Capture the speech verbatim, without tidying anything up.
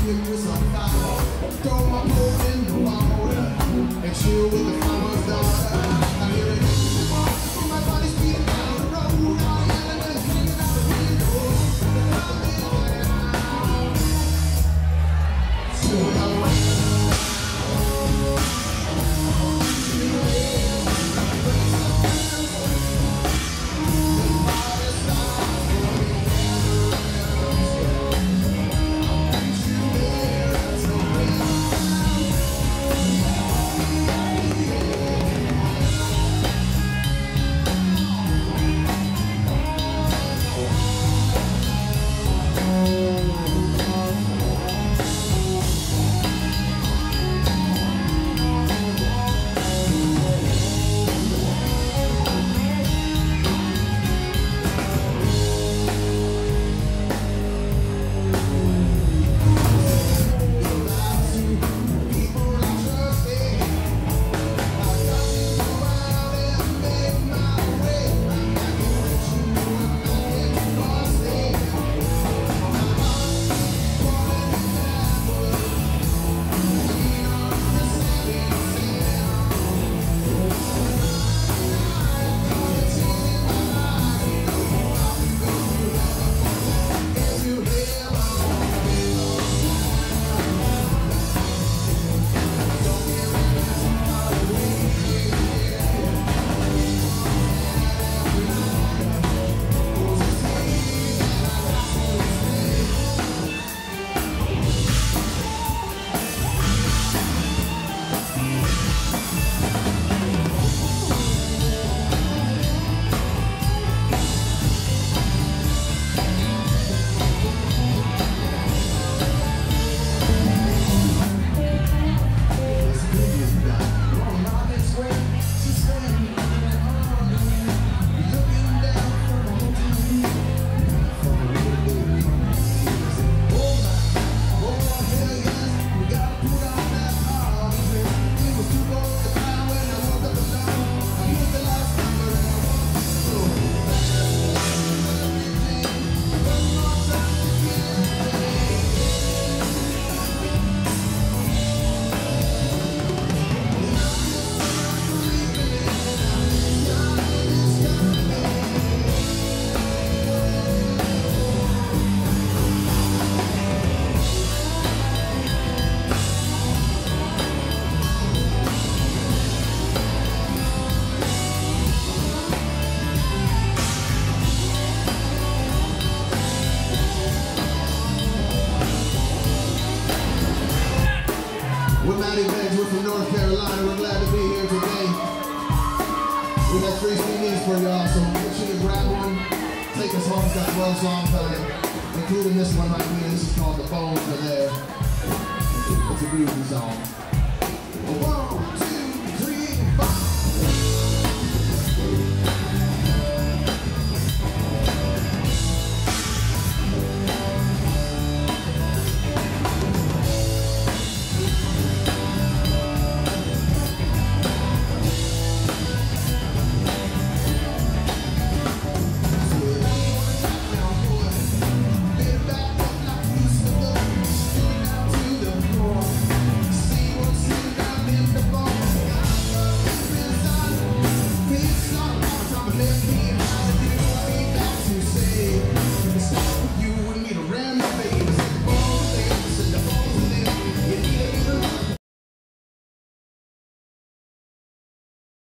We're Matty, Vids, we're from North Carolina. We're glad to be here today. We got three C Ds for y'all, so make sure you grab one. Take Us Home, got twelve songs on it, including this one right here. This is called The Bones Are There. It's a groovy song.